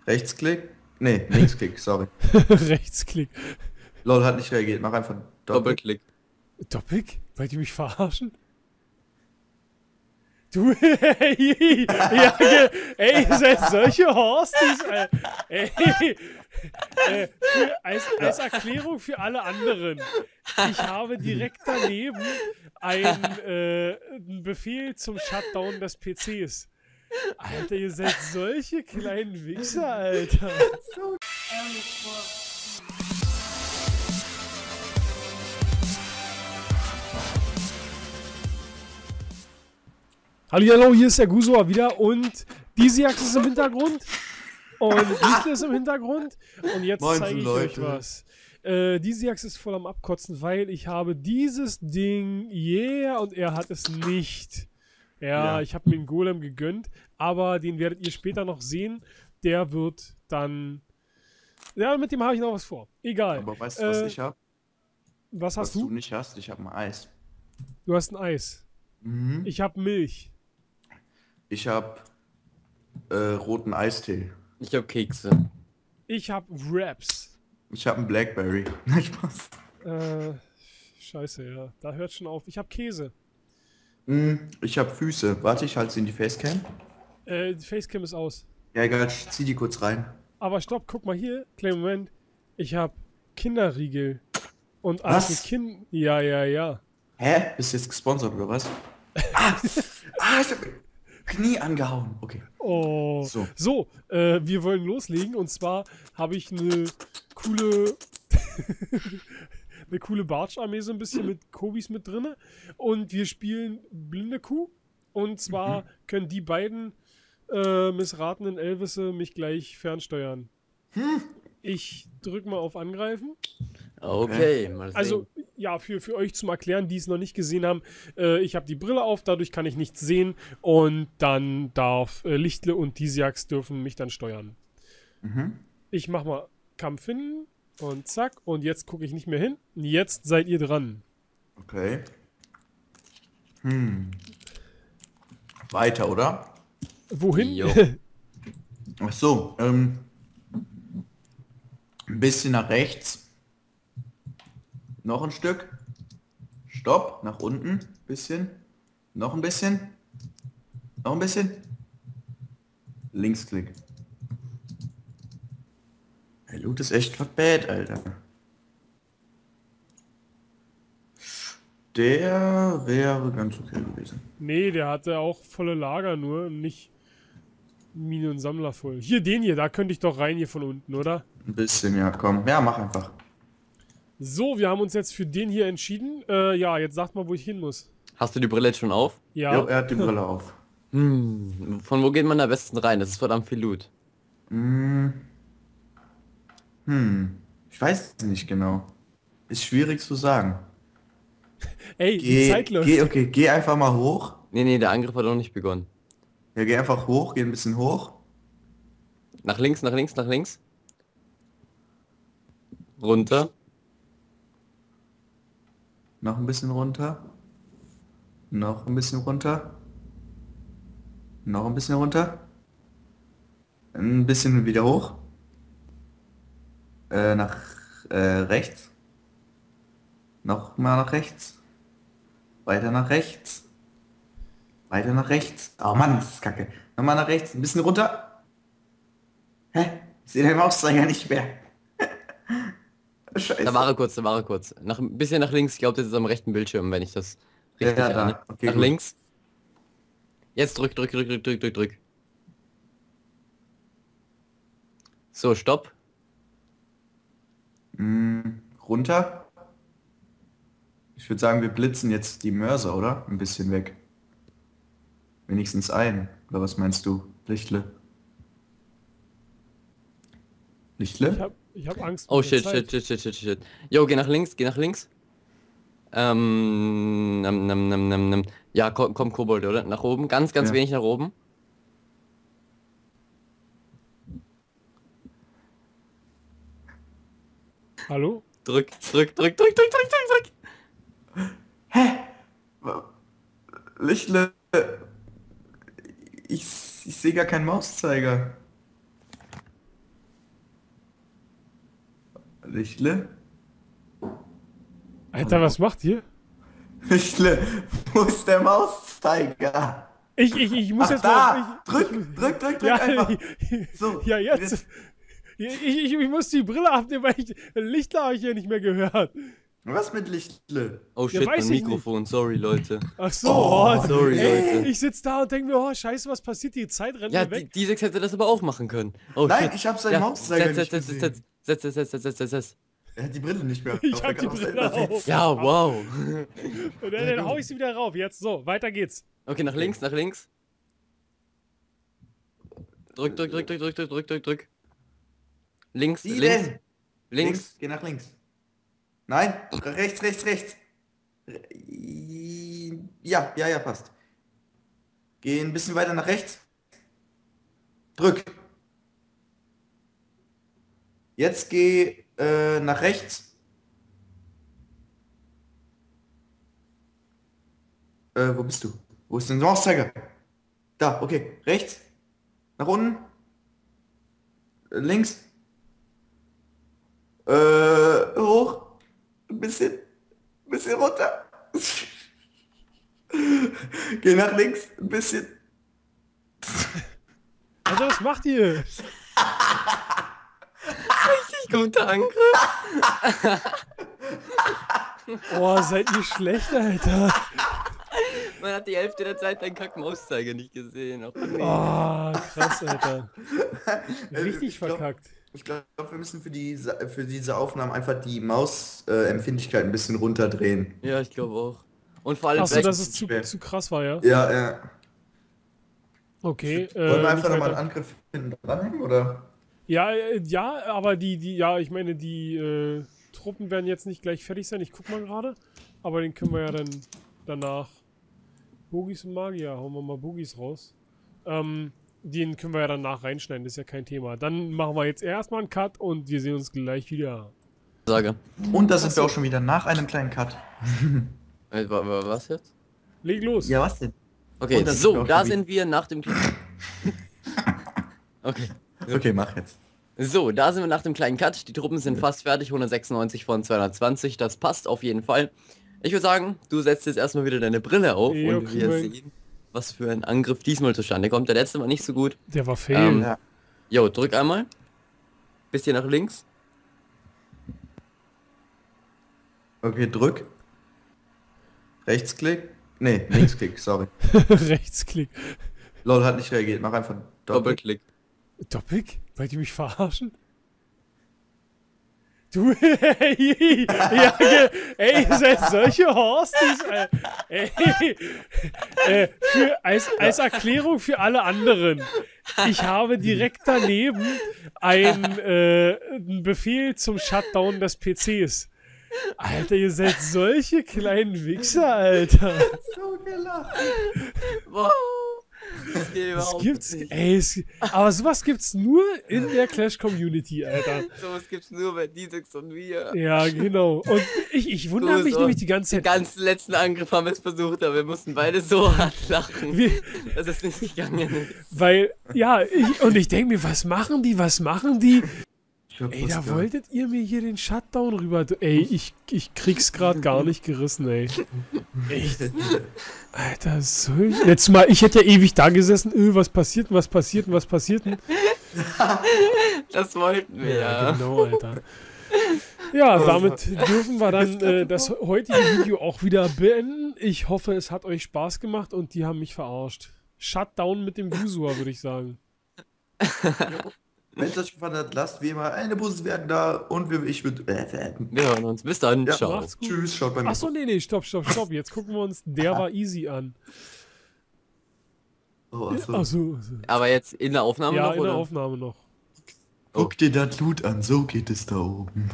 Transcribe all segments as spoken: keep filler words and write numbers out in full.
Rechtsklick? Nee, Linksklick, sorry. Rechtsklick. Lol, hat nicht reagiert. Mach einfach Doppel. Doppelklick. Doppelklick? Wollt ihr mich verarschen? Du, ey, ja, ge- ey, ihr seid solche Horsties, ey. Ey, äh, für, als, als Erklärung für alle anderen. Ich habe direkt daneben ein, äh, einen Befehl zum Shutdown des P Cs. Alter, ihr seid solche kleinen Wichser, Alter. Hallihallo, hier ist der Gusua wieder und Disiax ist im Hintergrund und Lichtle ist im Hintergrund und jetzt Moin, zeige ich Leute. euch was. Äh, Disiax ist voll am Abkotzen, weil ich habe dieses Ding, yeah, und er hat es nicht. Ja, Ja. ich habe mir einen Golem gegönnt, aber den werdet ihr später noch sehen. Der wird dann... Ja, mit dem habe ich noch was vor. Egal. Aber weißt du, was Äh, ich hab? Was Was hast du du? nicht hast? Ich hab ein Eis. Du hast ein Eis. Mhm. Ich habe Milch. Ich hab äh, roten Eistee. Ich hab Kekse. Ich habe Wraps. Ich hab einen Blackberry. Nein, Spaß. Äh, scheiße, ja. Da hört schon auf. Ich habe Käse. Mhm. Ich hab Füße. Warte, ich halte sie in die Facecam. Äh, die Facecam ist aus. Ja, egal, ich zieh die kurz rein. Aber stopp, guck mal hier. Kleinen Moment. Ich habe Kinderriegel. Und alles Was? mit Kind... Ja, ja, ja. Hä? Bist du jetzt gesponsert oder was? ah, ah, ich hab Knie angehauen. Okay. Oh. So. So, äh, wir wollen loslegen. Und zwar habe ich eine coole... eine coole Bartsch-Armee so ein bisschen mit Kobis mit drinne. Und wir spielen Blinde Kuh. Und zwar Mhm. können die beiden äh, missratenen Elvisse mich gleich fernsteuern. Hm. Ich drücke mal auf Angreifen. Okay, mal sehen. Also, ja, für, für euch zum Erklären, die es noch nicht gesehen haben, äh, ich habe die Brille auf, dadurch kann ich nichts sehen und dann darf äh, Lichtle und Disiax dürfen mich dann steuern. Mhm. Ich mach mal Kampf hin und zack und jetzt gucke ich nicht mehr hin. Jetzt seid ihr dran. Okay. Hm. Weiter, oder? Wohin? Jo. Ach so, ähm. Ein bisschen nach rechts. Noch ein Stück. Stopp, nach unten. Bisschen. Noch ein bisschen. Noch ein bisschen. Linksklick. Der Loot ist echt not bad, Alter. Der wäre ganz okay gewesen. Nee, der hatte auch volle Lager nur, nicht Mine und Sammler voll. Hier, den hier, da könnte ich doch rein hier von unten, oder? Ein bisschen, ja, komm. Ja, mach einfach. So, wir haben uns jetzt für den hier entschieden. Äh, ja, jetzt sagt mal, wo ich hin muss. Hast du die Brille jetzt schon auf? Ja. Jo, er hat die Brille auf. Hm, von wo geht man am besten rein? Das ist verdammt viel Loot. Hm. Hm. Ich weiß es nicht genau. Ist schwierig zu sagen. Ey, die Geh, Zeit läuft. geh, okay, geh einfach mal hoch. Nee, nee, der Angriff hat noch nicht begonnen. Ja, geh einfach hoch, geh ein bisschen hoch. Nach links, nach links, nach links. Runter. Noch ein bisschen runter. Noch ein bisschen runter. Noch ein bisschen runter. Ein bisschen wieder hoch. Äh, nach äh, rechts. Noch mal nach rechts. Weiter nach rechts. Weiter nach rechts. Oh Mann, das ist kacke. Nochmal nach rechts. Ein bisschen runter. Hä? Ich sehe den Mauszeiger nicht mehr. Scheiße. Da war er kurz, da war er kurz. Nach, ein bisschen nach links, ich glaube, das ist am rechten Bildschirm, wenn ich das richtig Ja, ja, da. ahne. Okay, nach gut. links. Jetzt drück, drück, drück, drück, drück, drück, drück. So, stopp. Mm, runter. Ich würde sagen, wir blitzen jetzt die Mörser, oder? Ein bisschen weg. Wenigstens ein. Oder was meinst du? Lichtle? Ich Lichtle? hab, ich hab Angst. Oh mit der shit, Zeit. shit, shit, shit, shit, shit. Jo, geh nach links, geh nach links. Ähm, nam, nam, nam, nam, nam. Ja, komm, komm, Kobold, oder? Nach oben, ganz, ganz Ja. wenig nach oben. Hallo? Drück, drück, drück, drück, drück, drück, drück, drück. Lichtle? Ich, ich sehe gar keinen Mauszeiger. Lichtle? Alter, was macht ihr? Lichtle, wo ist der Mauszeiger? Ich, ich, ich muss Ach, jetzt da! mal... Drück, drück, drück, drück Ja, einfach. So, ja, jetzt. Ich, ich, ich muss die Brille abnehmen, weil ich Lichtler habe ich ja nicht mehr gehört. Was mit Lichtle? Oh Ja, shit, weiß mein ich Mikrofon, sorry Leute. Ach so, Oh, oh, sorry, ey, Leute. ich sitze da und denke mir, oh scheiße, was passiert, die Zeit rennt Ja, mir die, weg. die sechs hätte das aber auch machen können. Oh Nein, shit. ich hab seinen Ja, Mauszeiger setz, nicht setz, gesehen. setz, setz, setz, setz, setz, setz, setz, setz. Er hat die Brille nicht mehr. Ich auf, hab er die kann auch Brille selber sehen. auf. Ja, wow. Und dann, dann hau ich sie wieder rauf, jetzt, so, weiter geht's. Okay, nach links, nach links. Drück, drück, drück, drück, drück, drück, drück, drück, drück. Links, Wie links, denn? links. Geh nach links. Nein, rechts, rechts, rechts. Ja, ja, ja, passt. Geh ein bisschen weiter nach rechts. Drück. Jetzt geh äh, nach rechts. Äh, wo bist du? Wo ist denn der Mauszeiger? Da, okay. Rechts. Nach unten. Äh, links. Äh, hoch. Ein bisschen. Ein bisschen runter. Geh nach links. Ein bisschen. Also, was macht ihr? Richtig guter Angriff. Oh, seid ihr schlecht, Alter. Man hat die Hälfte der Zeit deinen Kack-Mauszeiger nicht gesehen. Ach, nee. Oh, krass, Alter. Richtig Ich glaub- verkackt. Ich glaube, wir müssen für, die, für diese Aufnahmen einfach die Mausempfindlichkeit ein bisschen runterdrehen. Ja, ich glaube auch. Und vor allem Achso, weg- dass es zu, schwer. zu krass war, ja? Ja, ja. Okay. Äh, Wollen wir einfach nicht nochmal weiter. einen Angriff hinten dranhängen, oder? Ja, äh, ja, aber die, die, ja, ich meine, die äh, Truppen werden jetzt nicht gleich fertig sein. Ich guck mal gerade. Aber den können wir ja dann danach. Bogies und Magier, hauen wir mal Bogies raus. Ähm, den können wir ja danach reinschneiden, das ist ja kein Thema. Dann machen wir jetzt erstmal einen Cut und wir sehen uns gleich wieder. Sage. Und da sind wir auch schon wieder nach einem kleinen Cut. Äh, wa- wa- Was jetzt? Leg los. Ja, was denn? Okay, Und da sind wir so, auch da schon sind wir nach dem... Okay. Okay, mach jetzt. So, da sind wir nach dem kleinen Cut. Die Truppen sind fast fertig, hundertsechsundneunzig von zweihundertzwanzig. Das passt auf jeden Fall. Ich würde sagen, du setzt jetzt erstmal wieder deine Brille auf Jo, und wir kriegen wir sehen, was für ein Angriff diesmal zustande kommt. Der letzte war nicht so gut. Der war fail. Ähm, Ja. Jo, drück einmal. Bisschen nach links. Okay, drück. Rechtsklick. Nee, Linksklick, sorry. Rechtsklick. Lol hat nicht reagiert, mach einfach Doppel. Doppelklick. Doppik? Wollt ihr mich verarschen? Du, ey, ja, ge- ey, ihr seid solche Horsties, ey. ey äh, für, als, als Erklärung für alle anderen. Ich habe direkt daneben ein, äh, einen Befehl zum Shutdown des P Cs. Alter, ihr seid solche kleinen Wichser, Alter. So gelacht. Wow. Das geht Das überhaupt gibt's, nicht. ey, es, aber sowas gibt's nur in der Clash-Community, Alter. Sowas gibt's nur bei Diesex und wir. Ja, genau. Und ich, ich wundere Du, mich so. nämlich die ganze Den Zeit. ganzen letzten Angriff haben wir es versucht, aber wir mussten beide so hart lachen, Wie, dass es nicht gegangen ist. weil, ja, ich, und ich denke mir, was machen die, was machen die? Ich hab Ey, was da gehabt. wolltet ihr mir hier den Shutdown rüber. Ey, ich, ich krieg's gerade gar nicht gerissen, ey. Echt. Alter, so. Letztes Mal, ich hätte ja ewig da gesessen, öh, was passiert denn, was passiert denn, was passiert denn? Das wollten wir, ja. Genau, Alter. Ja, damit dürfen wir dann äh, das heutige Video auch wieder beenden. Ich hoffe, es hat euch Spaß gemacht und die haben mich verarscht. Shutdown mit dem Gusua, würde ich sagen. Wenn es euch gefallen hat, lasst wie immer eine Buswerk da und wir, ich würde... Äh, Wir hören uns. Bis dann. Ja, Ciao. Macht's gut. tschüss, schaut bei mir. Achso, nee, nee, stopp, stopp, stopp. Jetzt gucken wir uns Der war easy an. Oh, achso. Achso, achso. Aber jetzt in der Aufnahme Ja, noch, in der oder? Aufnahme noch. Guck dir das Loot an, so geht es da oben.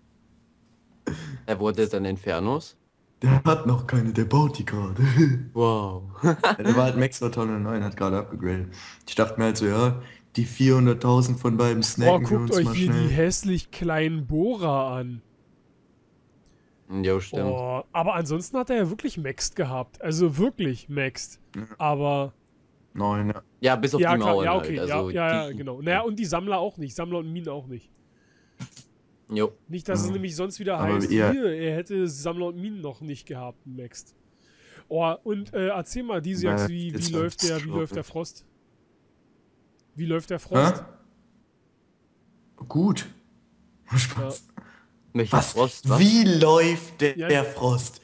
Er wurde jetzt ein Infernos. Der hat noch keine, der baut die gerade. Wow. Ja, der war halt Max neun, hat gerade abgegradet. Ich dachte mir halt so, ja, die vierhunderttausend von beiden Boah, snacken wir guckt uns euch mal hier die schnell. hässlich kleinen Bohrer an. Jo, stimmt. Oh, aber ansonsten hat er ja wirklich maxed gehabt. Also wirklich maxed. Aber. Neun, ja. Ja, bis auf Ja, die klar, Mauern ja, okay, halt. ja, Also ja, ja, die- genau. Naja, und die Sammler auch nicht. Sammler und Minen auch nicht. Jo. Nicht, dass es Ja. nämlich sonst wieder Aber heißt, ihr- hier, er hätte Sammler und Minen noch nicht gehabt, Next. Oh, und äh, erzähl mal, Disiax, Na, wie, wie jetzt läuft der, wie Stroke. läuft der Frost? Wie läuft der Frost? Hä? Gut. Spaß. Welcher Was? Frost, was? Wie läuft der, Ja. der Frost?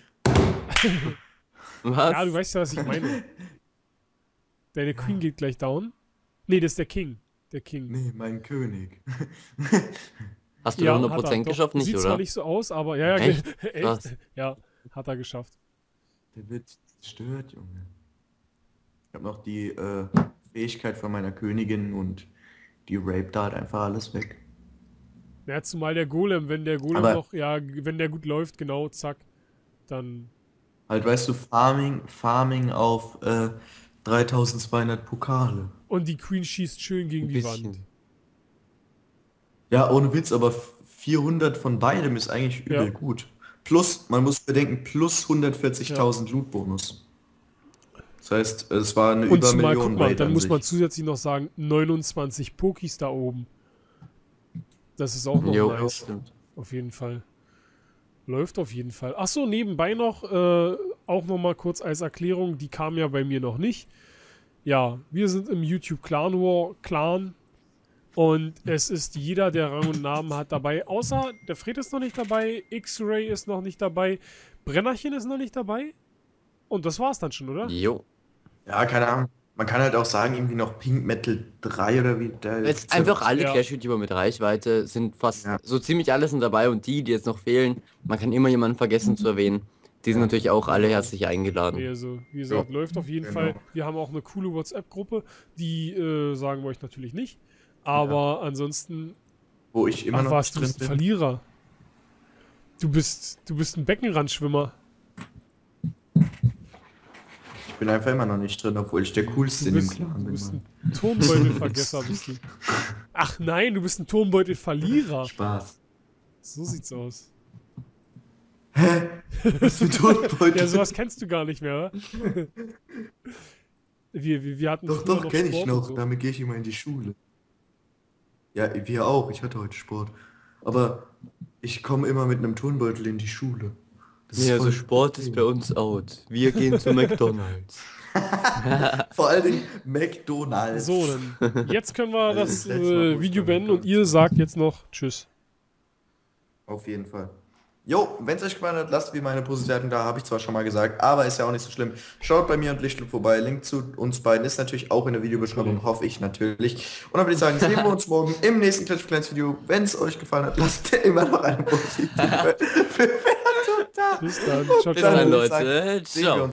Was? Ja, du weißt ja, was ich meine. Deine Queen geht gleich down. Nee, das ist der King. Der King. Nee, mein König. Hast du Ja, hundert hat er. Prozent Doch. geschafft, nicht, Sieht oder? zwar nicht so aus, aber ja, ja, Echt? echt? Krass. Ja, hat er geschafft. Der wird zerstört, Junge. Ich habe noch die äh, Fähigkeit von meiner Königin und die raped da halt einfach alles weg. Ja, zumal der Golem, wenn der Golem Aber- noch, ja, wenn der gut läuft, genau, zack, dann. Halt, weißt du, Farming, Farming auf äh, dreitausendzweihundert Pokale. Und die Queen schießt schön gegen Ein die bisschen. Wand. Ja, ohne Witz, aber vierhundert von beidem ist eigentlich übel Ja. gut. Plus, man muss bedenken, plus hundertvierzigtausend Loot-Bonus. Das heißt, es war eine Und zumal, Übermillion guck mal, Raid dann an muss sich. man zusätzlich noch sagen, neunundzwanzig Pokis da oben. Das ist auch noch Jo, nice. stimmt. Auf jeden Fall. Läuft auf jeden Fall. Achso, nebenbei noch, äh, auch nochmal kurz als Erklärung, die kam ja bei mir noch nicht. Ja, wir sind im YouTube Clan War Clan und es ist jeder, der Rang und Namen hat, dabei. Außer der Fred ist noch nicht dabei, X-Ray ist noch nicht dabei, Brennerchen ist noch nicht dabei und das war's dann schon, oder? Jo. Ja, keine Ahnung. Man kann halt auch sagen, irgendwie noch Pink Metal drei oder wie der Jetzt einfach alle Ja. Clash-YouTuber mit Reichweite sind fast Ja. so ziemlich alle sind dabei und die, die jetzt noch fehlen, man kann immer jemanden vergessen zu erwähnen. Die sind natürlich auch alle herzlich eingeladen. Nee, also, wie gesagt, läuft auf jeden genau. Fall. Wir haben auch eine coole WhatsApp-Gruppe, die äh, sagen wir euch natürlich nicht. Aber ansonsten, Wo ich immer ach noch was, du drin bist ein bin. Verlierer. Du bist, du bist ein Beckenrandschwimmer. Ich bin einfach immer noch nicht drin, obwohl ich der coolste Du in dem bist, Clan du bin. bist Mann. ein Turnbeutelvergesser, bist du. Ach nein, du bist ein Turnbeutelverlierer. Spaß. So sieht's aus. Was für Totbeutel? Ja, sowas kennst du gar nicht mehr, oder? Wir, wir, wir hatten Doch, früher doch, kenne ich Sport noch. und so. Damit gehe ich immer in die Schule. Ja, wir auch. Ich hatte heute Sport. Aber ich komme immer mit einem Turnbeutel in die Schule. Das ist Ja, voll- also Sport ist bei uns out. Wir gehen zu McDonalds. Vor allen Dingen McDonalds. So, dann jetzt können wir Also das das letzte Mal, wo äh, ich Video da beenden und McDonald's ihr sagt jetzt noch Tschüss. Auf jeden Fall. Jo, wenn es euch gefallen hat, lasst wie meine Positionen da, habe ich zwar schon mal gesagt, aber ist ja auch nicht so schlimm. Schaut bei mir und Lichtloop vorbei. Link zu uns beiden ist natürlich auch in der Videobeschreibung, hoffe ich natürlich. Und dann würde ich sagen, sehen wir uns morgen im nächsten Clash of Clans Video. Wenn es euch gefallen hat, lasst immer noch eine positive Bewertung da. Bis dann. Ciao, Bis ciao. dann, würde ich sagen, Leute. sehen wir Ciao. uns